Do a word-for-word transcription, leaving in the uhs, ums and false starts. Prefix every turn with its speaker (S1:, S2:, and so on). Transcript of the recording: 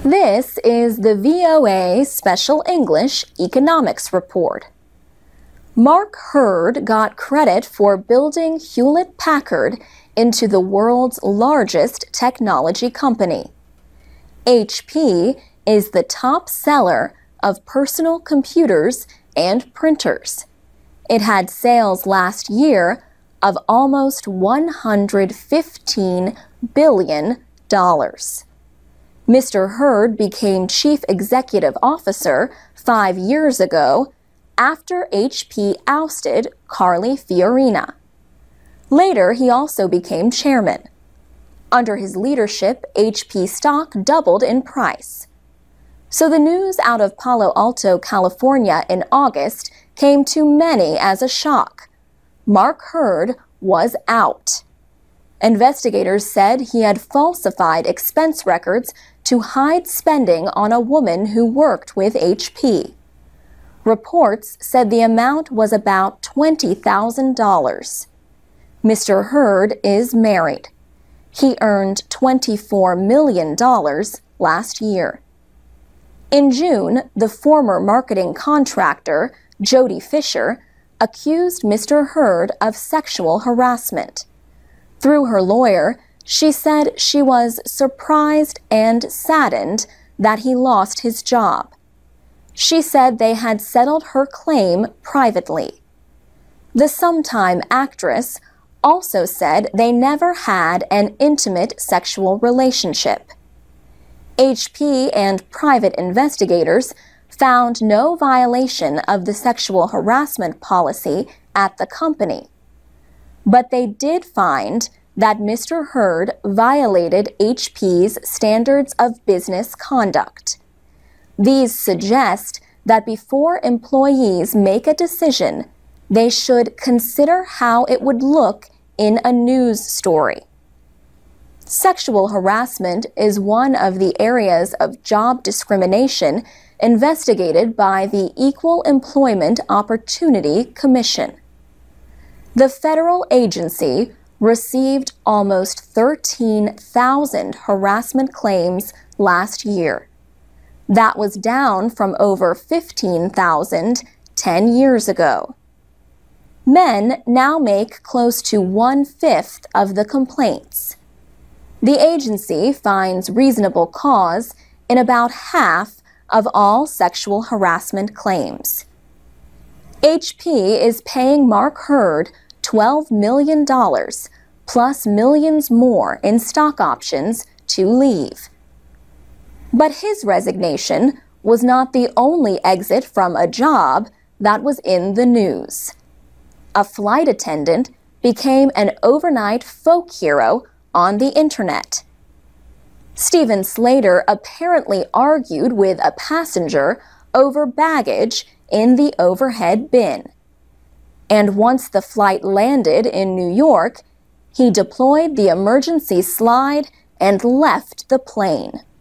S1: This is the V O A Special English Economics Report. Mark Hurd got credit for building Hewlett-Packard into the world's largest technology company. H P is the top seller of personal computers and printers. It had sales last year of almost one hundred fifteen billion dollars. Mister Hurd became Chief Executive Officer five years ago after H P ousted Carly Fiorina. Later, he also became chairman. Under his leadership, H P stock doubled in price. So the news out of Palo Alto, California in August came to many as a shock. Mark Hurd was out. Investigators said he had falsified expense records to hide spending on a woman who worked with H P. Reports said the amount was about twenty thousand dollars. Mister Hurd is married. He earned twenty-four million dollars last year. In June, the former marketing contractor, Jody Fisher, accused Mister Hurd of sexual harassment. Through her lawyer, she said she was surprised and saddened that he lost his job. She said they had settled her claim privately. The sometime actress also said they never had an intimate sexual relationship. H P and private investigators found no violation of the sexual harassment policy at the company. But they did find that Mister Hurd violated H P's standards of business conduct. These suggest that before employees make a decision, they should consider how it would look in a news story. Sexual harassment is one of the areas of job discrimination investigated by the Equal Employment Opportunity Commission. The federal agency received almost thirteen thousand harassment claims last year. That was down from over fifteen thousand ten years ago. Men now make close to one-fifth of the complaints. The agency finds reasonable cause in about half of all sexual harassment claims. H P is paying Mark Hurd twelve million dollars plus millions more in stock options to leave. But his resignation was not the only exit from a job that was in the news. A flight attendant became an overnight folk hero on the internet. Stephen Slater apparently argued with a passenger over baggage in the overhead bin. And once the flight landed in New York, he deployed the emergency slide and left the plane.